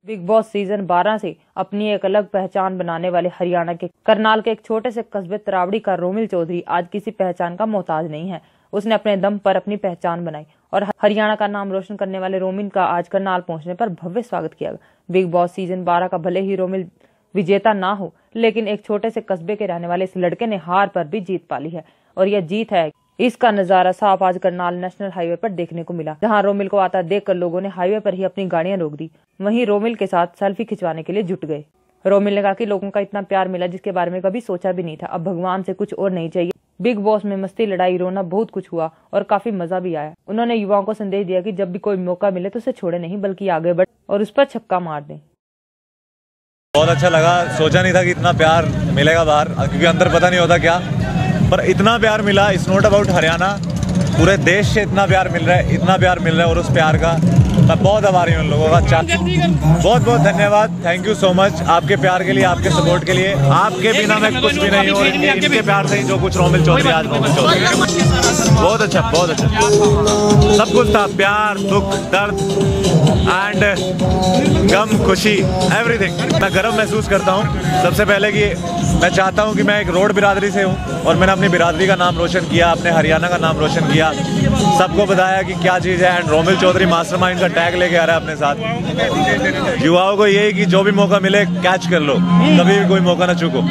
Big boss season 12 से अपनी एक अलग पहचान बनाने वाले हरियाणा के करनाल के एक छोटे से कस्बे तरावड़ी का रोमिल चौधरी आज किसी पहचान का मोहताज नहीं है। उसने अपने दम पर अपनी पहचान बनाई और हरियाणा का नाम रोशन करने वाले रोमिल का आज करनाल पहुंचने पर भव्य स्वागत किया गया। बिग बॉस सीजन 12 का भले ही रोमिल विजेता ना हो, लेकिन एक छोटे से कस्बे के रहने वाले इस लड़के ने हार पर भी जीत पाली है और यह जीत है इसका नजारा साफ आज करनाल नेशनल हाईवे पर देखने को मिला, जहां रोमिल को आता देखकर लोगों ने हाईवे पर ही अपनी गाड़ियां रोक दी। वहीं रोमिल के साथ सेल्फी खिंचवाने के लिए जुट गए। रोमिल ने कहा कि लोगों का इतना प्यार मिला जिसके बारे में कभी सोचा भी नहीं था। अब भगवान से कुछ और नहीं चाहिए। बिग बॉस में मस्ती, लड़ाई, रोना बहुत कुछ हुआ और काफी मजा भी आया। उन्होंने युवाओं को संदेश दिया कि जब भी कोई मौका मिले तो उसे छोड़े नहीं बल्कि आगे बढ़े और उस पर छक्का मार दें। बहुत अच्छा लगा। सोचा नहीं था कि इतना प्यार मिलेगा बाहर, क्योंकि अंदर पता नहीं होता क्या, पर इतना प्यार मिला। इट्स नॉट अबाउट हरियाणा, पूरे देश से इतना प्यार मिल रहा है, इतना प्यार मिल रहा है और उस प्यार का मैं बहुत आभारी हूँ उन लोगों का। बहुत बहुत धन्यवाद, थैंक यू सो मच आपके प्यार के लिए, आपके सपोर्ट के लिए। आपके बिना मैं कुछ भी नहीं हूँ। इनके प्यार से ही जो कुछ रोमिल चौधरी आज रोमिल चौधरी। बहुत अच्छा, बहुत अच्छा, सब कुछ था, प्यार, दुख, दर्द एंड गम, खुशी, एवरीथिंग। मैं गर्व महसूस करता हूँ सबसे पहले कि मैं चाहता हूँ कि मैं एक रोड बिरादरी से हूँ और मैंने अपनी बिरादरी का नाम रोशन किया, अपने हरियाणा का नाम रोशन किया, सबको बताया कि क्या चीज़ है। एंड रोमिल चौधरी मास्टरमाइंड का टैग लेके आ रहा है अपने साथ। युवाओं को यही कि जो भी मौका मिले कैच कर लो, कभी भी कोई मौका ना चूको।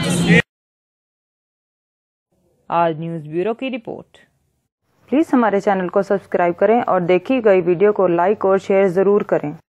आज न्यूज़ ब्यूरो की रिपोर्ट। प्लीज़ हमारे चैनल को सब्सक्राइब करें और देखी गई वीडियो को लाइक और शेयर ज़रूर करें।